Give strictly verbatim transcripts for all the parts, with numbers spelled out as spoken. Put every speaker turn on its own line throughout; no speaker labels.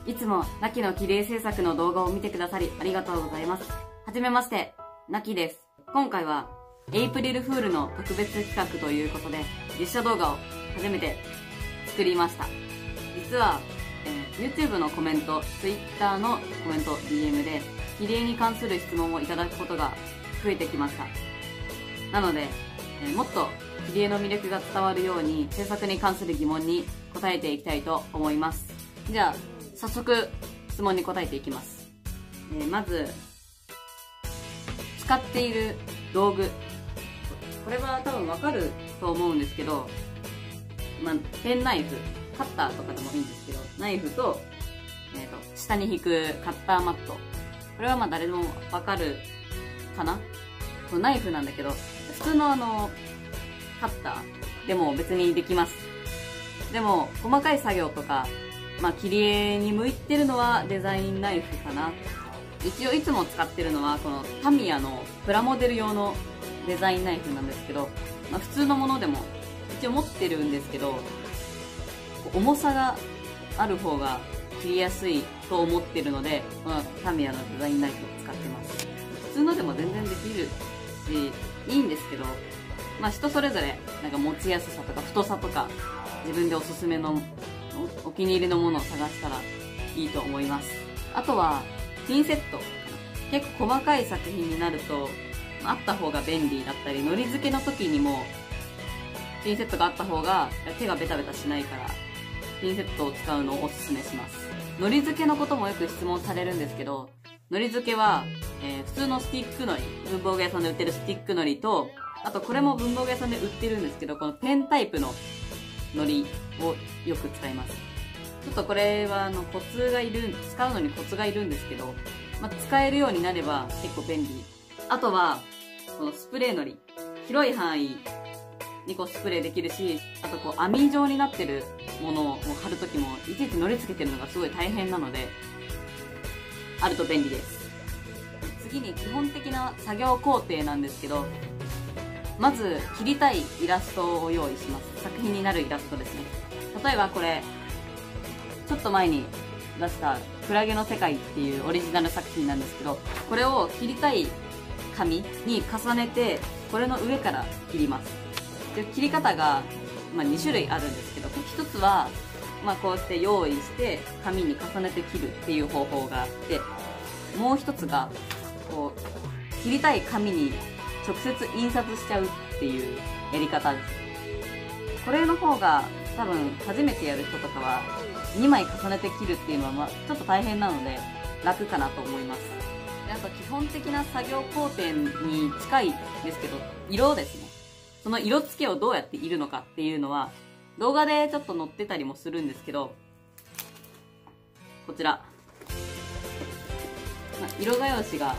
いつもナキの綺麗制作の動画を見てくださりありがとうございます。はじめまして、ナキです。今回はエイプリルフールの特別企画ということで実写動画を初めて作りました。実は、えー、YouTube のコメント、Twitter のコメント、ディーエム で切り絵に関する質問をいただくことが増えてきました。なので、えー、もっと切り絵の魅力が伝わるように制作に関する疑問に答えていきたいと思います。じゃあ早速質問に答えていきます。えー、まず使っている道具、これは多分わかると思うんですけど、まあ、ペンナイフ、カッターとかでもいいんですけど、ナイフと、えーと、下に引くカッターマット。これはまあ誰でもわかるかな。このナイフなんだけど、普通のあの、カッターでも別にできます。でも、細かい作業とか、まあ、切り絵に向いてるのはデザインナイフかな。一応いつも使ってるのは、このタミヤのプラモデル用のデザインナイフなんですけど、まあ、普通のものでも一応持ってるんですけど、重さがある方が切りやすいと思ってるので、このタミヤのデザインナイフを使ってます。普通のでも全然できるし、いいんですけど、まあ人それぞれ、なんか持ちやすさとか太さとか、自分でおすすめのお気に入りのものを探したらいいと思います。あとは、ピンセット。結構細かい作品になると、あった方が便利だったり、のり付けの時にも、ピンセットがあった方が手がベタベタしないから、ピンセットを使うのをおすすめします。のり付けのこともよく質問されるんですけど、のり付けは、えー、普通のスティックのり、文房具屋さんで売ってるスティックのりと、あとこれも文房具屋さんで売ってるんですけど、このペンタイプののりをよく使います。ちょっとこれはあのコツがいる、使うのにコツがいるんですけど、まあ、使えるようになれば結構便利。あとは、このスプレーのり。広い範囲にこうスプレーできるし、あとこう網状になってるものを貼るときも、いちいちのり付けてるのがすごい大変なので、あると便利です。次に基本的な作業工程なんですけど、まず切りたいイラストを用意します。作品になるイラストですね。例えばこれ、ちょっと前に出したクラゲの世界っていうオリジナル作品なんですけど、これを切りたい紙に重ねて、これの上から切ります。で切り方が、まあ、に種類あるんですけど、一つは、まあ、こうして用意して紙に重ねて切るっていう方法があって、もう一つがこう切りたい紙に直接印刷しちゃうっていうやり方です。これの方が多分初めてやる人とかはにまい重ねて切るっていうのは、まあ、ちょっと大変なので楽かなと思います。であと基本的な作業工程に近いですけど、色ですね。その色付けをどうやっているのかっていうのは動画でちょっと載ってたりもするんですけど、こちら、まあ、色画用紙が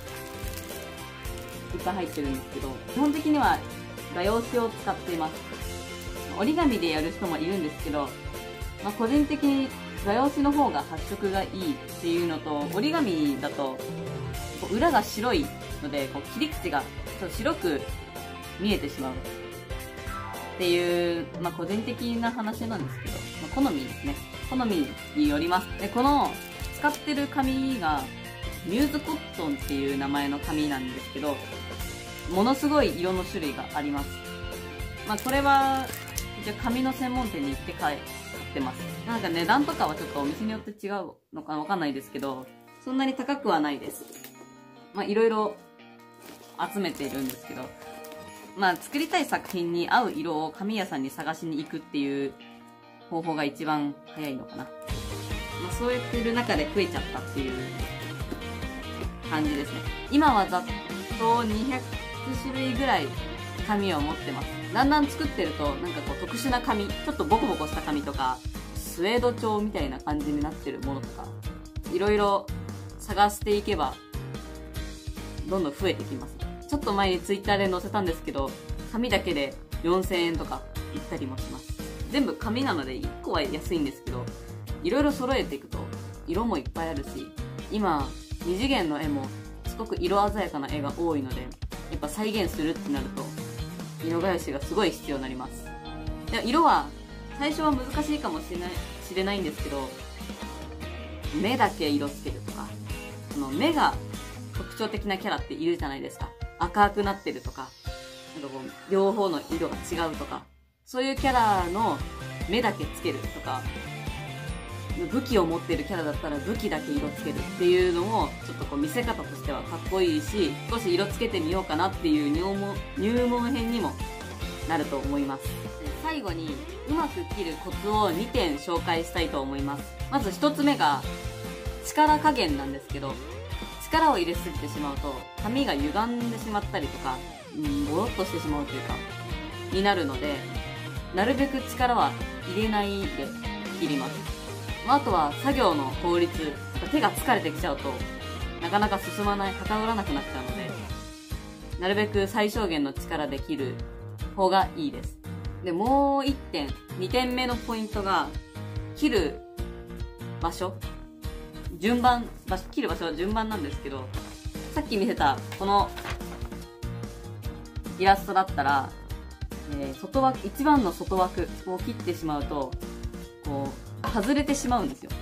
いっぱい入ってるんですけど、基本的には画用紙を使っています。折り紙でやる人もいるんですけど、まあ、個人的に画用紙の方が発色がいいっていうのと、折り紙だと裏が白いのでこう切り口がちょっと白く見えてしまうっていう、まあ、個人的な話なんですけど、まあ、好みですね。好みによります。でこの使ってる紙がミューズコットンっていう名前の紙なんですけど、ものすごい色の種類があります。まあこれは一応紙の専門店に行って買ってます。なんか値段とかはちょっとお店によって違うのかわかんないですけど、そんなに高くはないです。まあいろいろ集めているんですけど、まあ作りたい作品に合う色を紙屋さんに探しに行くっていう方法が一番早いのかな。まあそうやってる中で増えちゃったっていう感じですね。今はざっとにひゃくしゅるいぐらい紙を持ってます。だんだん作ってるとなんかこう特殊な紙、ちょっとボコボコした紙とかスウェード調みたいな感じになってるものとかいろいろ探していけばどんどん増えてきます。ちょっと前にツイッターで載せたんですけど、紙だけでよんせんえんとかいったりもします。全部紙なのでいっこは安いんですけど、いろいろ揃えていくと色もいっぱいあるし、今二次元の絵もすごく色鮮やかな絵が多いので、やっぱ再現するってなると色画用紙がすごい必要になります。で色は最初は難しいかもしれない知れないんですけど、 目だけ色つけるとか、その目が特徴的なキャラっているじゃないですか。赤くなってるとか、なんかこう両方の色が違うとか、そういうキャラの目だけつけるとか、武器を持ってるキャラだったら武器だけ色つけるっていうのもちょっとこう見せ方としてはかっこいいし、少し色つけてみようかなっていう入門入門編にもなると思います。で最後にうまく切るコツをにてん紹介したいと思います。まずひとつめが力加減なんですけど、力を入れすぎてしまうと髪が歪んでしまったりとか、うん、ボロッとしてしまうというかになるので、なるべく力は入れないで切ります。あとは作業の効率、手が疲れてきちゃうとなかなか進まない、はかどらなくなっちゃうので、なるべく最小限の力で切る方がいいです。で、もういってん、にてんめのポイントが、切る場所、順番、場所切る場所は順番なんですけど、さっき見せたこのイラストだったら、えー、外枠、一番の外枠を切ってしまうと、こう、外れてしまうんですよ。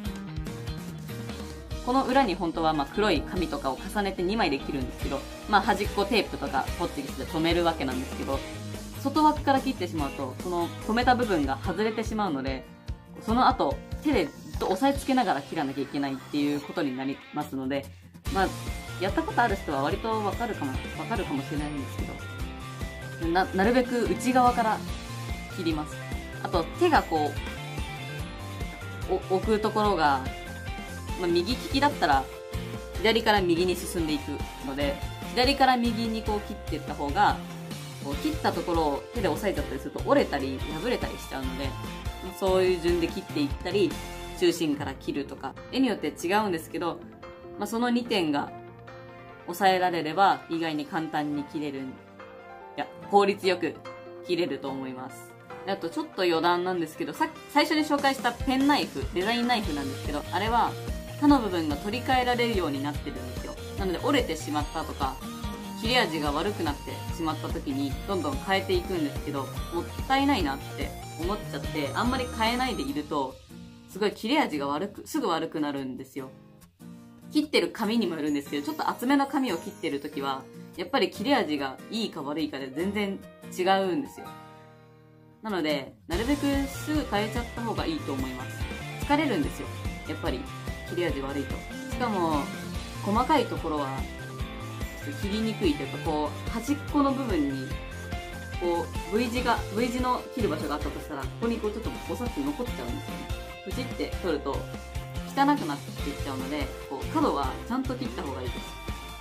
この裏に本当はまあ黒い紙とかを重ねてにまいで切るんですけど、まあ端っこテープとかホッチキスで留めるわけなんですけど、外枠から切ってしまうと、その留めた部分が外れてしまうので、その後手でずっと押さえつけながら切らなきゃいけないっていうことになりますので、まあやったことある人は割とわかるかも、わかるかもしれないんですけど、な、なるべく内側から切ります。あと手がこう、置くところが、まあ、右利きだったら左から右に進んでいくので、左から右にこう切っていった方が、こう切ったところを手で押さえちゃったりすると折れたり破れたりしちゃうので、そういう順で切っていったり、中心から切るとか、絵によって違うんですけど、まあ、そのにてんが抑えられれば意外に簡単に切れる、いや、効率よく切れると思います。あとちょっと余談なんですけど、さ最初に紹介したペンナイフ、デザインナイフなんですけど、あれは刃の部分が取り替えられるようになってるんですよ。なので折れてしまったとか、切れ味が悪くなってしまった時にどんどん変えていくんですけど、もったいないなって思っちゃって、あんまり変えないでいると、すごい切れ味が悪く、すぐ悪くなるんですよ。切ってる紙にもよるんですけど、ちょっと厚めの紙を切ってる時は、やっぱり切れ味がいいか悪いかで全然違うんですよ。なので、なるべくすぐ変えちゃった方がいいと思います。疲れるんですよ。やっぱり、切れ味悪いと。しかも、細かいところは、切りにくいというか、こう、端っこの部分に、こう、V 字が、V 字の切る場所があったとしたら、ここにこうちょっとボサッと残っちゃうんですよね。プチって取ると、汚くなっていっちゃうので、こう、角はちゃんと切った方がいいです。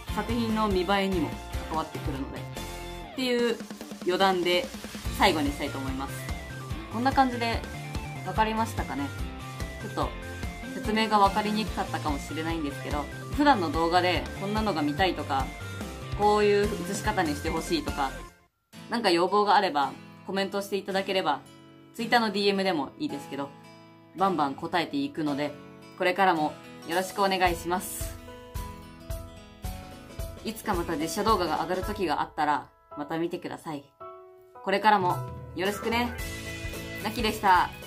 作品の見栄えにも関わってくるので。っていう余談で、最後にしたいと思います。こんな感じで分かりましたかね。ちょっと説明が分かりにくかったかもしれないんですけど、普段の動画でこんなのが見たいとか、こういう映し方にしてほしいとか、なんか要望があればコメントしていただければ、Twitter の ディーエム でもいいですけど、バンバン答えていくので、これからもよろしくお願いします。いつかまた実写動画が上がる時があったら、また見てください。これからもよろしくね。なきでした。